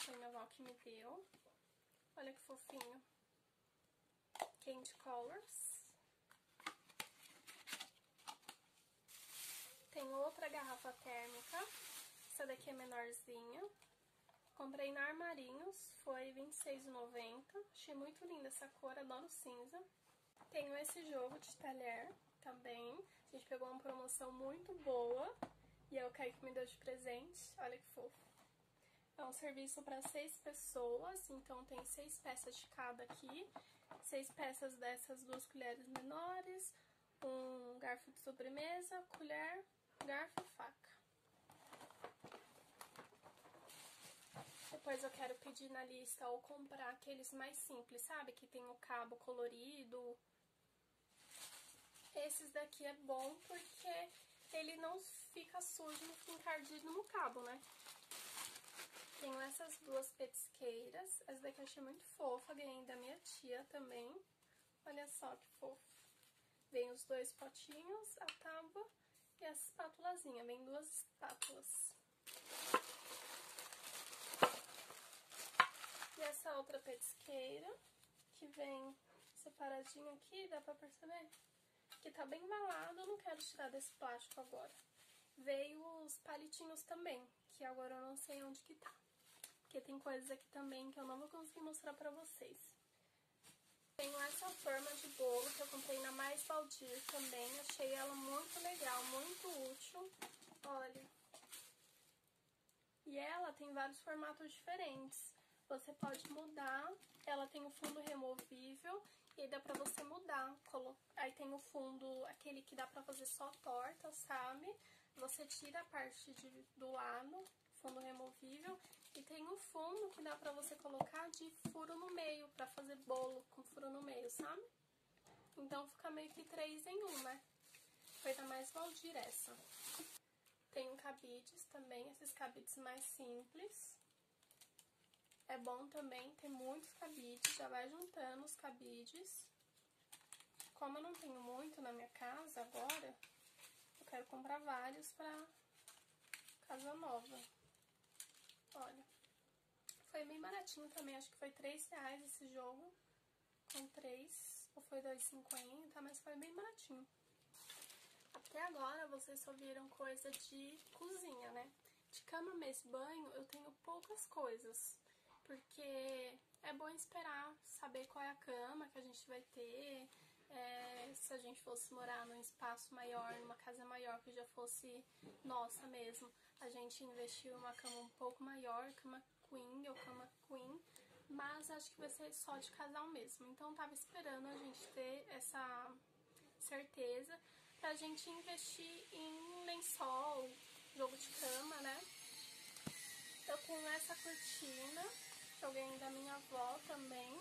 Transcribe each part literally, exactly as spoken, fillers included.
Foi minha avó que me deu. Olha que fofinho. Candy Colors. Tem outra garrafa térmica. Essa daqui é menorzinha. Comprei na Armarinhos, foi vinte e seis reais e noventa centavos. Achei muito linda essa cor, adoro cinza. Tenho esse jogo de talher também. A gente pegou uma promoção muito boa e é o Kaique me deu de presente. Olha que fofo. É um serviço para seis pessoas, então tem seis peças de cada aqui. Seis peças dessas, duas colheres menores, um garfo de sobremesa, colher, garfo e faca. Depois eu quero pedir na lista ou comprar aqueles mais simples, sabe? Que tem o cabo colorido. Esses daqui é bom porque ele não fica sujo, não fica encardido no cabo, né? Tenho essas duas petisqueiras. Essa daqui eu achei muito fofa, ganhei da minha tia também. Olha só que fofo. Vem os dois potinhos, a tábua e essa espátulazinha. Vem duas espátulas. E essa outra petisqueira, que vem separadinho aqui, dá pra perceber? Que tá bem embalado, eu não quero tirar desse plástico agora. Veio os palitinhos também, que agora eu não sei onde que tá. Porque tem coisas aqui também que eu não vou conseguir mostrar pra vocês. Tenho essa forma de bolo que eu comprei na Mais Valdir também. Achei ela muito legal, muito útil. Olha. E ela tem vários formatos diferentes. Você pode mudar, ela tem o fundo removível e aí dá pra você mudar. Aí tem o fundo, aquele que dá pra fazer só torta, sabe? Você tira a parte de, do lado, fundo removível, e tem o fundo que dá pra você colocar de furo no meio, pra fazer bolo com furo no meio, sabe? Então fica meio que três em um, né? Foi da Mais Valdir essa. Tem cabides também, esses cabides mais simples. É bom também ter muitos cabides, já vai juntando os cabides. Como eu não tenho muito na minha casa agora, eu quero comprar vários pra casa nova. Olha, foi bem baratinho também, acho que foi três reais esse jogo. Com três, ou foi dois reais e cinquenta centavos, mas foi bem baratinho. Até agora vocês só viram coisa de cozinha, né? De cama, mesa e banho eu tenho poucas coisas. Porque é bom esperar saber qual é a cama que a gente vai ter, é, se a gente fosse morar num espaço maior, numa casa maior, que já fosse nossa mesmo, a gente investiu em uma cama um pouco maior, cama queen ou cama queen, mas acho que vai ser só de casal mesmo. Então tava esperando a gente ter essa certeza pra gente investir em lençol, jogo de cama, né? Eu tenho essa cortina, que eu ganhei da minha avó também.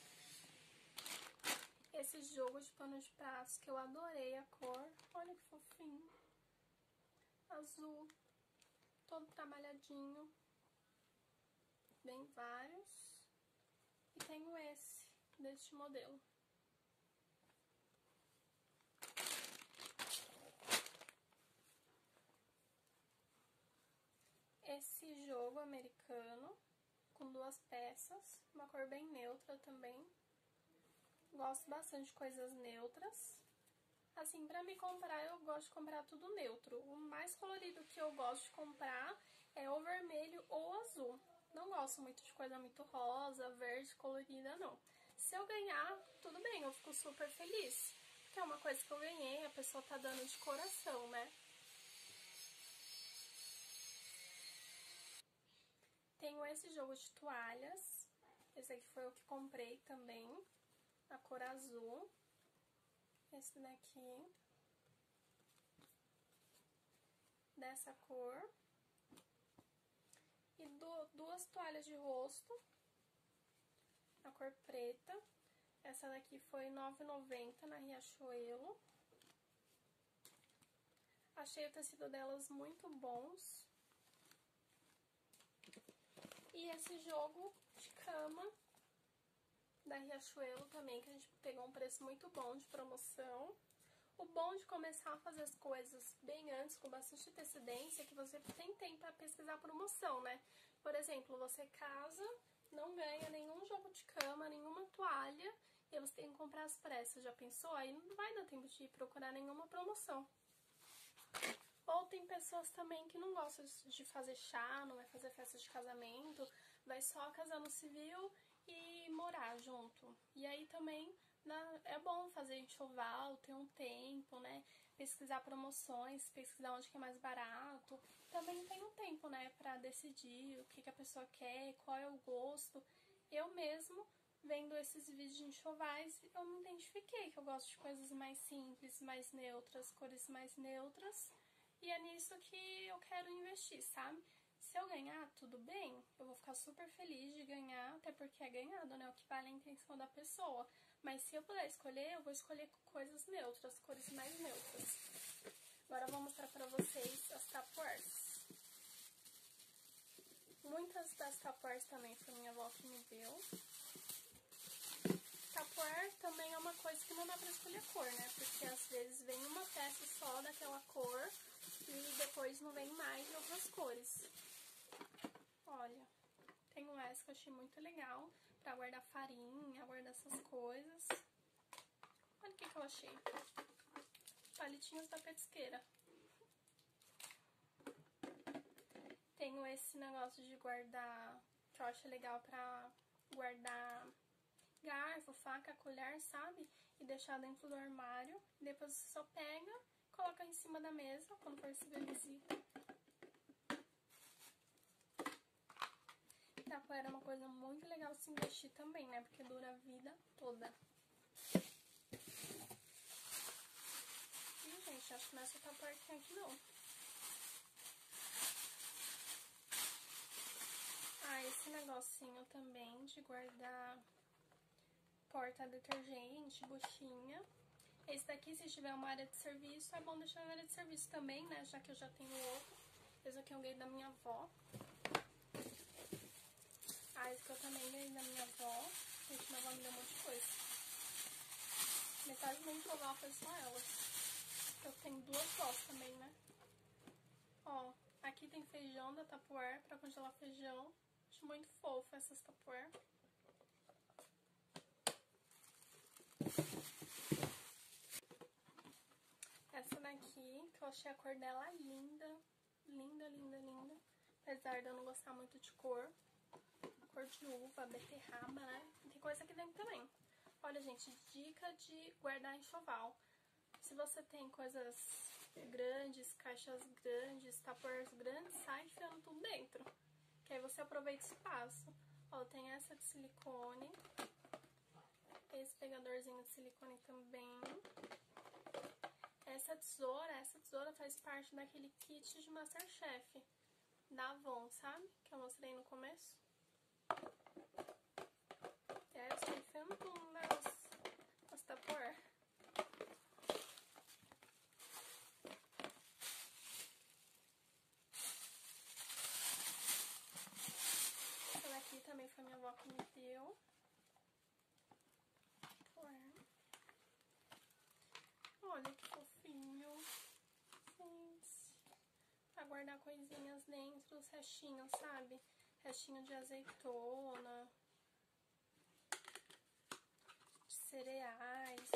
Esse jogo de pano de pratos, que eu adorei a cor. Olha que fofinho. Azul. Todo trabalhadinho. Vem vários. E tenho esse, deste modelo. Esse jogo americano, com duas peças, uma cor bem neutra também. Gosto bastante de coisas neutras. Assim, pra me comprar, eu gosto de comprar tudo neutro. O mais colorido que eu gosto de comprar é o vermelho ou o azul. Não gosto muito de coisa muito rosa, verde, colorida, não. Se eu ganhar, tudo bem, eu fico super feliz. Porque é uma coisa que eu ganhei, a pessoa tá dando de coração, né? Tenho esse jogo de toalhas. Esse aqui foi o que comprei também. A cor azul. Esse daqui. Dessa cor. E do, duas toalhas de rosto. A cor preta. Essa daqui foi nove reais e noventa centavos na Riachuelo. Achei o tecido delas muito bons. E esse jogo de cama da Riachuelo também, que a gente pegou um preço muito bom de promoção. O bom de começar a fazer as coisas bem antes, com bastante antecedência, é que você tem tempo para pesquisar a promoção, né? Por exemplo, você casa, não ganha nenhum jogo de cama, nenhuma toalha, e aí você tem que comprar às pressas, já pensou? Aí não vai dar tempo de procurar nenhuma promoção. Ou tem pessoas também que não gostam de fazer chá, não vai fazer festa de casamento, vai só casar no civil e morar junto. E aí também na, é bom fazer enxoval, ter um tempo, né? Pesquisar promoções, pesquisar onde que é mais barato. Também tem um tempo, né, pra decidir o que, que a pessoa quer, qual é o gosto. Eu mesmo, vendo esses vídeos de enxovais, eu me identifiquei que eu gosto de coisas mais simples, mais neutras, cores mais neutras. E é nisso que eu quero investir, sabe? Se eu ganhar, tudo bem, eu vou ficar super feliz de ganhar, até porque é ganhado, né? O que vale é a intenção da pessoa. Mas se eu puder escolher, eu vou escolher coisas neutras, cores mais neutras. Agora eu vou mostrar pra vocês as Tupperwares. Muitas das Tupperwares também foi minha avó que me deu. Tupperware também é uma coisa que não dá pra escolher cor, né? Porque às vezes vem uma peça só daquela cor e depois não vem mais de outras cores. Olha, tem um essa que eu achei muito legal pra guardar farinha, guardar essas coisas. Olha o que que eu achei. Palitinhos da petisqueira. Tenho esse negócio de guardar, que eu acho legal pra guardar garfo, faca, colher, sabe? E deixar dentro do armário. Depois você só pega, coloca em cima da mesa quando for receber visita. Tupperware é uma coisa muito legal de se investir também, né? Porque dura a vida toda. Ih, gente, acho que não é essa Tupperware que tem aqui, não. Ah, esse negocinho também de guardar porta-detergente, buchinha. Esse daqui, se tiver uma área de serviço, é bom deixar na área de serviço também, né? Já que eu já tenho outro. Esse aqui eu ganhei da minha avó. Ah, esse que eu também ganhei da minha avó. Gente, minha avó me deu um monte de coisa. Metade do meu enxoval foi só ela. Eu tenho duas vós também, né? Ó, aqui tem feijão da Tupperware pra congelar feijão. Acho muito fofo essas Tupperware. Essa daqui, que eu achei a cor dela linda. Linda, linda, linda. Apesar de eu não gostar muito de cor. Cor de uva, beterraba, né? Tem coisa aqui dentro também. Olha, gente, dica de guardar enxoval. Se você tem coisas grandes, caixas grandes, Tupperwares grandes, sai enfiando tudo dentro. Que aí você aproveita o espaço. Ó, tem essa de silicone. Esse pegadorzinho de silicone também. Essa tesoura, essa tesoura faz parte daquele kit de Masterchef da Avon, sabe? Que eu mostrei no começo. E aí eu estou enfiando tudo nas, nas Tupperware. Essa daqui também foi minha avó que me deu. Olha que fofinho. Gente. Pra guardar coisinhas dentro, os restinhos, sabe? Restinho de azeitona, de cereais.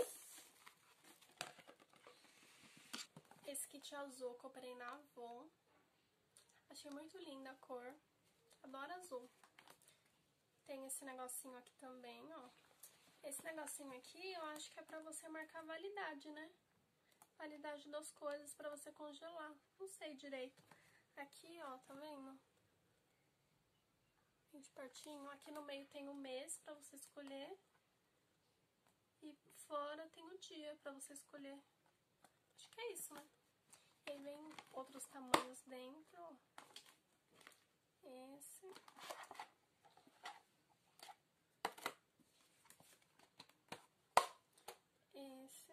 Esse kit azul eu comprei na Avon. Achei muito linda a cor. Adoro azul. Tem esse negocinho aqui também, ó. Esse negocinho aqui eu acho que é pra você marcar a validade, né? Validade das coisas pra você congelar. Não sei direito. Aqui, ó, tá vendo? De pertinho. Aqui no meio tem o mês pra você escolher. E fora tem o dia pra você escolher. Acho que é isso, né? E aí vem outros tamanhos dentro, ó. Esse. Esse.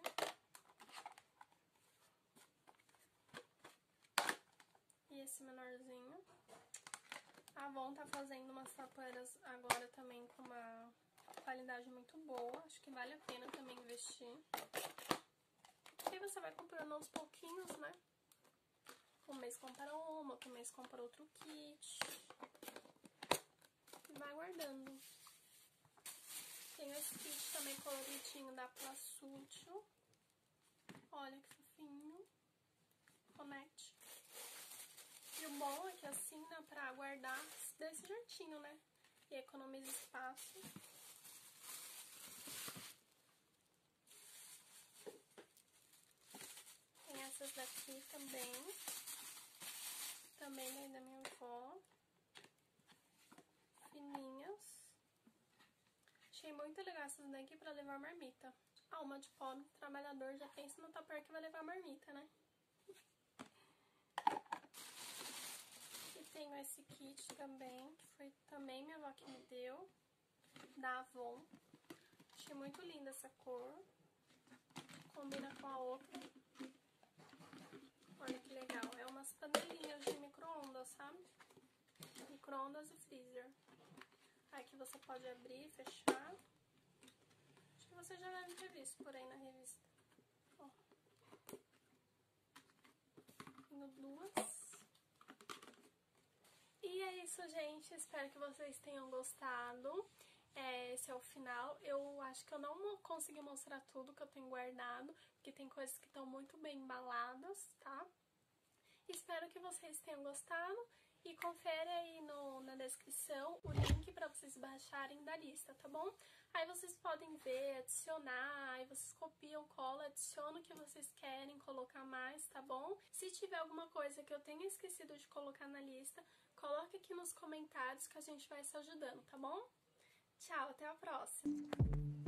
E esse menorzinho. A Avon tá fazendo umas Tupperwares agora também com uma qualidade muito boa. Acho que vale a pena também investir. E aí você vai comprando aos pouquinhos, né? Um mês compra uma, outro mês compra outro kit. Esse kit também coloridinho da Plasútil. Olha que fofinho. Connect. E o bom é que assim dá pra guardar desse jeitinho, né? E economiza espaço. Tem essas daqui também. Também daí da minha avó. Fininhas. Achei muito legal essas daqui pra levar marmita. Ah, uma de pobre trabalhador já pensa no tupper que vai levar marmita, né? E tenho esse kit também, que foi também minha avó que me deu, da Avon. Achei muito linda essa cor. Combina com a outra. Olha que legal. É umas panelinhas de micro-ondas, sabe? Micro-ondas e freezer. Aqui você pode abrir e fechar. Acho que você já deve ter visto por aí na revista. Ó. Tenho duas. E é isso, gente. Espero que vocês tenham gostado. É, esse é o final. Eu acho que eu não consegui mostrar tudo que eu tenho guardado, porque tem coisas que estão muito bem embaladas, tá? Espero que vocês tenham gostado. E confere aí no, na descrição o link para vocês baixarem da lista, tá bom? Aí vocês podem ver, adicionar, aí vocês copiam, colam, adicionam o que vocês querem colocar mais, tá bom? Se tiver alguma coisa que eu tenha esquecido de colocar na lista, coloque aqui nos comentários que a gente vai se ajudando, tá bom? Tchau, até a próxima!